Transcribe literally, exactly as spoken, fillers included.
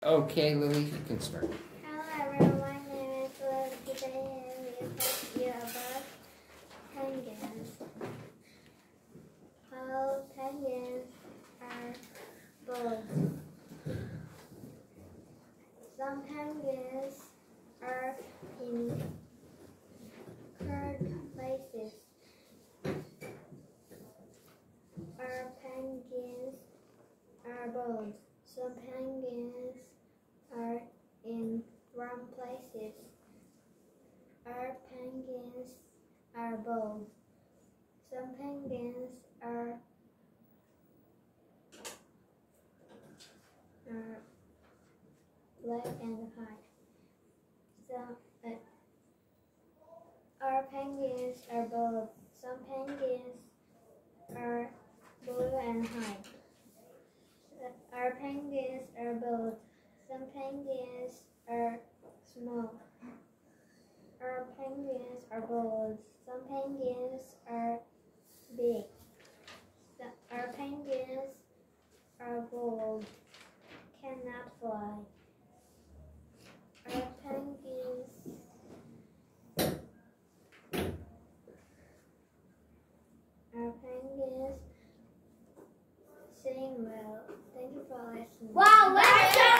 Okay, Lily, you can start. Hello everyone, my name is Lily. Today I will talk to you about penguins. How penguins are birds. Some penguins are in cold places. Our penguins are birds. Some penguins are in warm places. Our penguins are bold. Some penguins are, are black and white. Some, uh, our penguins are bold. Some penguins are blue and white. Our penguins are bold. Some penguins are small. Our penguins are bold. Some penguins are big. Our penguins are bold. Cannot fly. Our penguins Our penguins sing well. Thank you for listening. Wow, let's